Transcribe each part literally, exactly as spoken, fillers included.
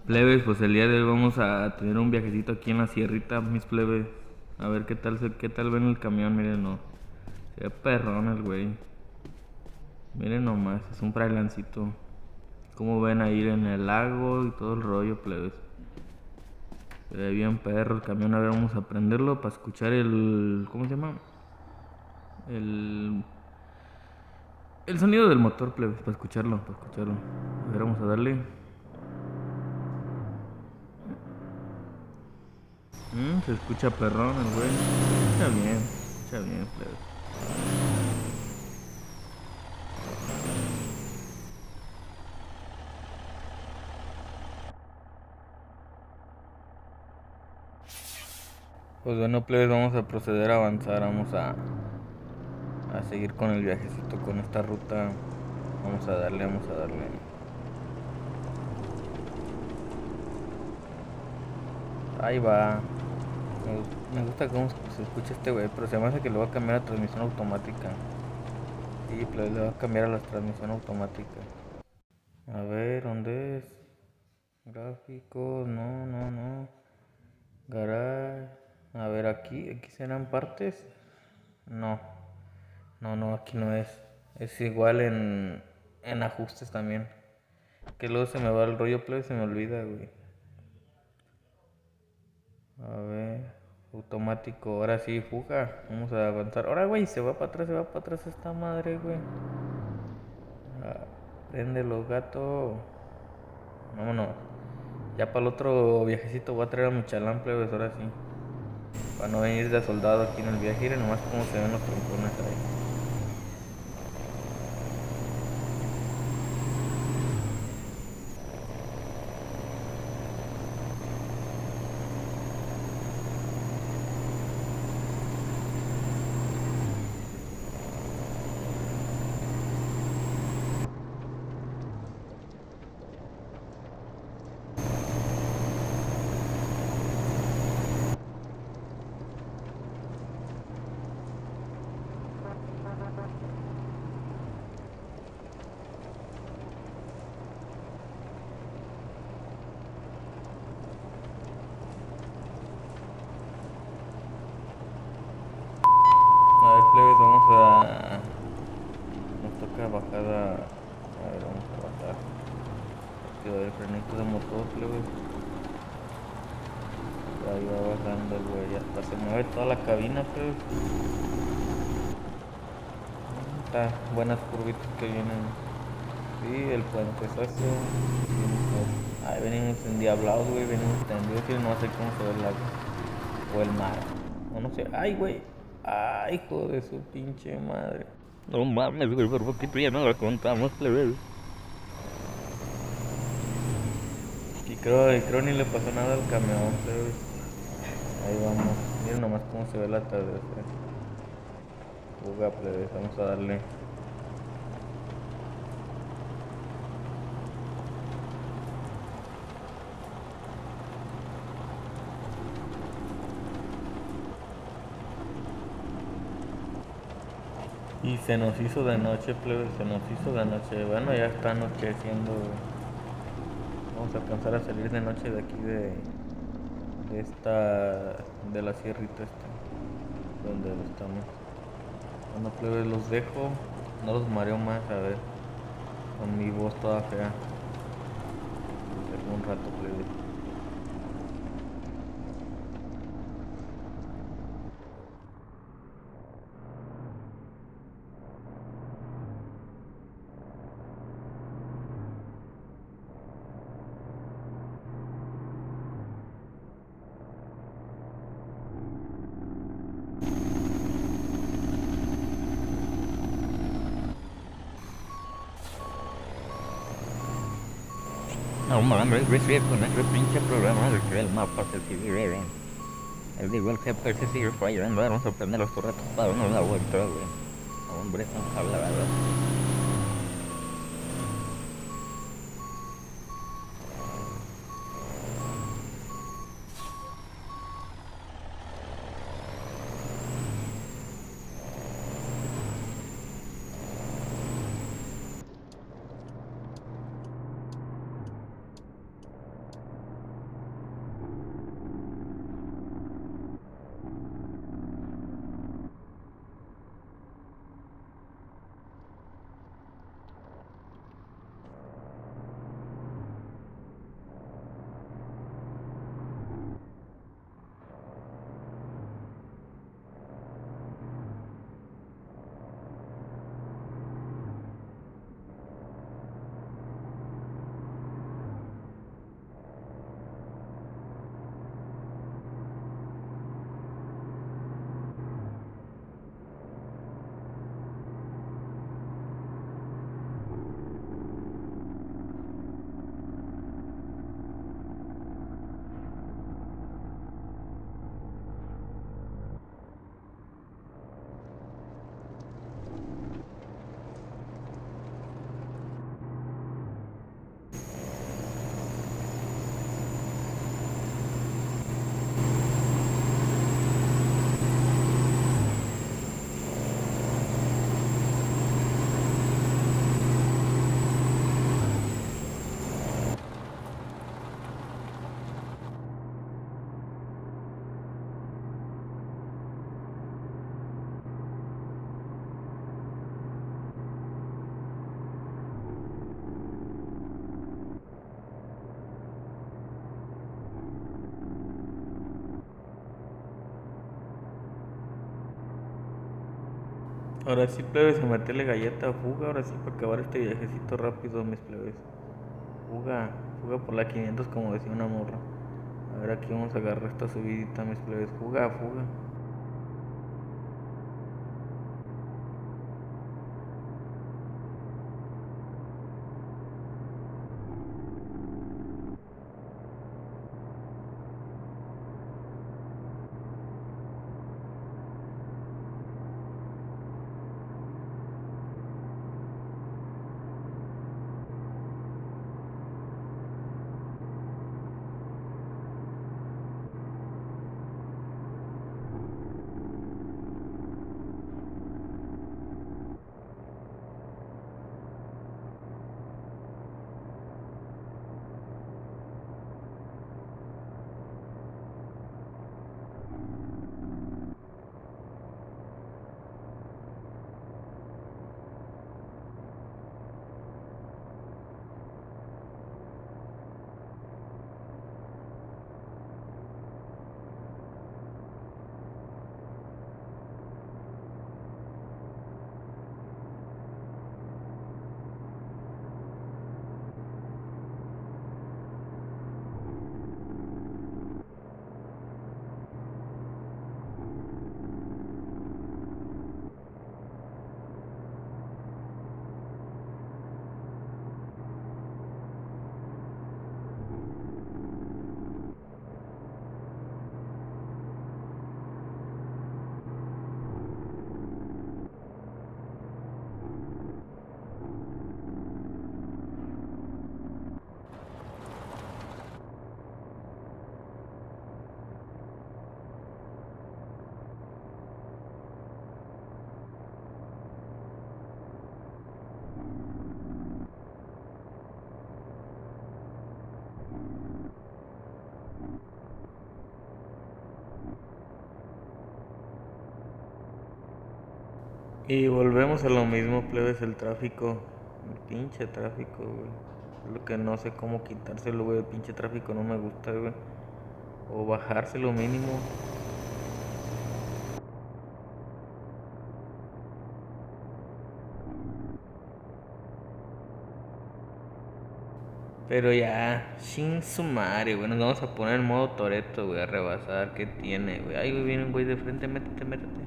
Plebes, pues el día de hoy vamos a tener un viajecito aquí en la sierrita, mis plebes. A ver qué tal se, qué tal ven el camión, miren, no. Se ve perrón el güey. Miren nomás, es un frailancito. Como ven ahí en el lago y todo el rollo, plebes. Se ve bien perro el camión. A ver, vamos a prenderlo para escuchar el... ¿Cómo se llama? El... El sonido del motor, plebes, para escucharlo, para escucharlo. A ver, vamos a darle. Mm, se escucha perrón el güey. Escucha bien, escucha bien, plebes. Pues bueno, plebes, vamos a proceder a avanzar, vamos a, a seguir con el viajecito, con esta ruta. Vamos a darle, vamos a darle. Ahí va. Me, gus- me gusta cómo se escucha este güey, pero se me hace que le va a cambiar a transmisión automática. Sí, plebes, le va a cambiar a la transmisión automática. A ver, ¿dónde es? Gráficos, no, no, no. Garage. A ver, aquí, aquí serán partes. No, no, no, aquí no es. Es igual en, en ajustes también. Que luego se me va el rollo play y se me olvida, güey. A ver, automático, ahora sí, fuga. Vamos a avanzar. Ahora, güey, se va para atrás, se va para atrás esta madre, güey. Ah, préndelo, gato. Vámonos. Ya para el otro viajecito voy a traer a mi chalán, plebes, ahora sí. Para no venir de soldado aquí en el viaje. Miren nomás cómo se ven los troncones ahí. A ver, plebes, vamos a... Nos toca bajada. A ver, vamos a bajar. Activar el frenito de motor, plebes. Ahí va bajando el güey. Hasta se mueve toda la cabina, plebes. Está buenas curvitas que vienen. Sí, el puente es eso. Ahí venimos endiablados, güey. Venimos tendidos y no sé cómo se ve el lago. O el mar. O no sé. Ay, güey. Ay, hijo de su pinche madre. No mames, güey, por poquito ya no la contamos, plebe. Y creo, y creo ni le pasó nada al camión, plebes. Ahí vamos. Miren nomás cómo se ve el atardecer. Fuga, plebes. Vamos a darle. Y se nos hizo de noche, plebe, se nos hizo de noche. Bueno, ya está anocheciendo. Vamos a alcanzar a salir de noche de aquí de, de esta, de la sierrita esta, donde estamos. Bueno, plebe, los dejo. No los mareo más, a ver, con mi voz toda fea. Los dejo un rato, plebe. No mames, güey, sí, con ese pinche programa de que el mapa se sigue bien. Les digo, el G P S sigue fallando, vamos a prender los torretos para darnos la vuelta, güey. Hombre, no habla, ¿verdad? Ahora sí, plebes, a meterle galleta a fuga, ahora sí, para acabar este viajecito rápido, mis plebes. Fuga, fuga por la quinientos como decía una morra. A ver, aquí vamos a agarrar esta subidita, mis plebes. Fuga, fuga. Y volvemos a lo mismo, plebes, el tráfico. El pinche tráfico, güey. Es lo que no sé cómo quitárselo, güey. El pinche tráfico no me gusta, güey. O bajárselo mínimo. Pero ya, sin sumare, güey. Nos vamos a poner en modo Toreto, güey. A rebasar. ¿Qué tiene, güey? Ay, güey, viene un güey de frente. Métete, métete.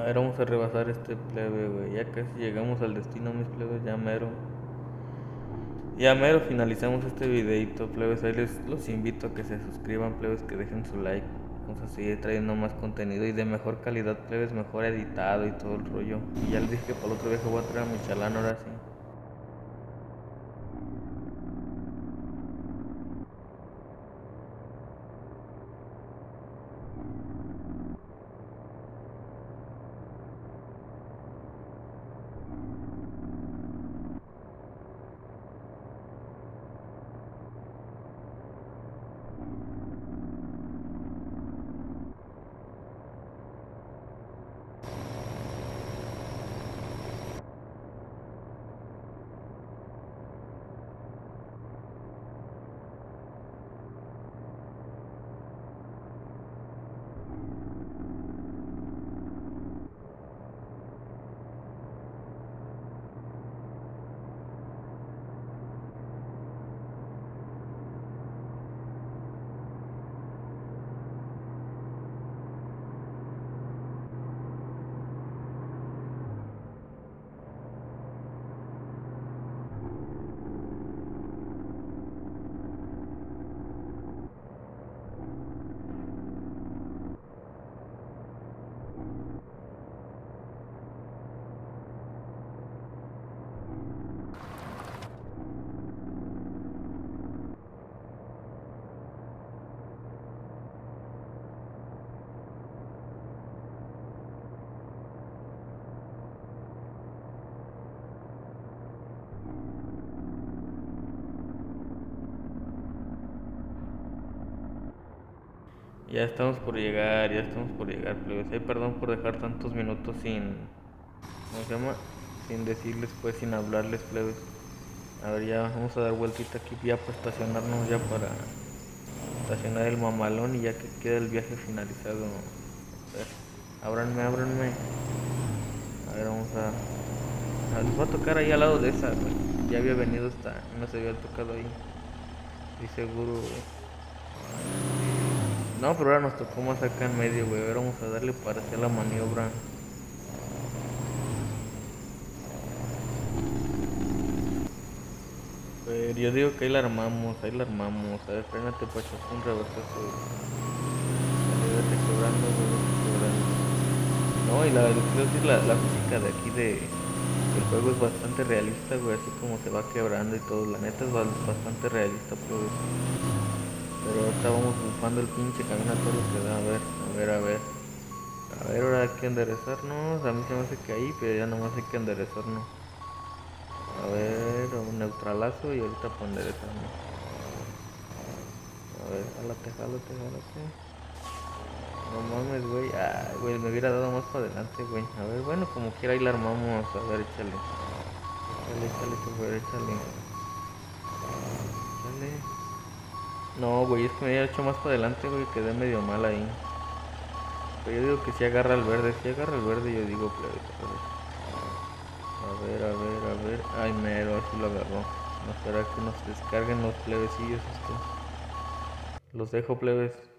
ver, vamos a rebasar este plebe, güey. Ya casi llegamos al destino, mis plebes, ya mero. Ya mero finalizamos este videito, plebes. Ahí les los invito a que se suscriban, plebes, que dejen su like. Vamos a seguir trayendo más contenido y de mejor calidad, plebes, mejor editado y todo el rollo. Y ya les dije que para el otro viaje voy a traer a mi chalán, ahora sí. Ya estamos por llegar, ya estamos por llegar, plebes. Ay, perdón por dejar tantos minutos sin... ¿Cómo se llama? Sin decirles, pues, sin hablarles, plebes. A ver, ya vamos a dar vueltita aquí ya para estacionarnos, ya para estacionar el mamalón y ya que queda el viaje finalizado. A ver, ábranme, ábranme. A ver, vamos a... a les voy a tocar ahí al lado de esa, güey. Ya había venido esta, no se había tocado ahí. Y seguro, güey. No, pero ahora nos tocó más acá en medio, güey. Ahora vamos a darle para hacer la maniobra. Pero yo digo que ahí la armamos, ahí la armamos. A ver, frénate, Pacho, un reversazo. Dale, vete quebrando, güey, vete quebrando. No, y la, creo que la, la física de aquí de el juego es bastante realista, güey. Así como se va quebrando y todo. La neta es bastante realista, pues. Pero ahorita vamos bufando el pinche camión a todo lo que da. A ver, a ver, a ver. A ver, ahora hay que enderezarnos. A mí se me hace que ahí, pero ya nomás hay que enderezarnos. A ver, un neutralazo y ahorita para enderezarnos. A ver, jálate, jálate, jálate. No mames, güey. Ay, güey, me hubiera dado más para adelante, güey. A ver, bueno, como quiera ahí la armamos. A ver, échale. Échale, échale, super, échale. Échale. No, güey, es que me había hecho más para adelante, güey. Quedé medio mal ahí. Pero yo digo que si agarra el verde. Si agarra el verde, yo digo, plebe. A ver, a ver, a ver. Ay, mero, así lo agarró. No será que nos descarguen los plebecillos estos. Los dejo, plebes.